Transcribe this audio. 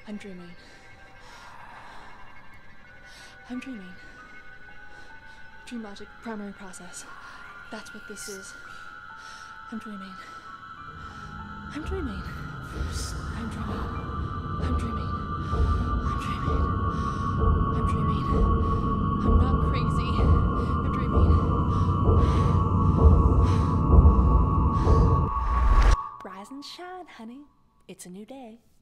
I'm dreaming. I'm dreaming. Dream logic, primary process. That's what this is. I'm dreaming. I'm dreaming. I'm dreaming. I'm dreaming. I'm dreaming. I'm dreaming. I'm not crazy. I'm dreaming. Rise and shine, honey. It's a new day.